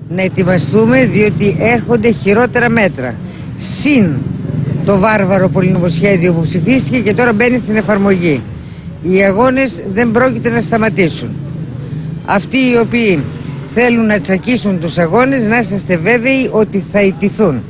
να ετοιμαστούμε, διότι έρχονται χειρότερα μέτρα. Συν το βάρβαρο πολυνομοσχέδιο που ψηφίστηκε και τώρα μπαίνει στην εφαρμογή. Οι αγώνες δεν πρόκειται να σταματήσουν. Αυτοί οι οποίοι θέλουν να τσακίσουν τους αγώνες, να είσαστε βέβαιοι ότι θα ιτηθούν.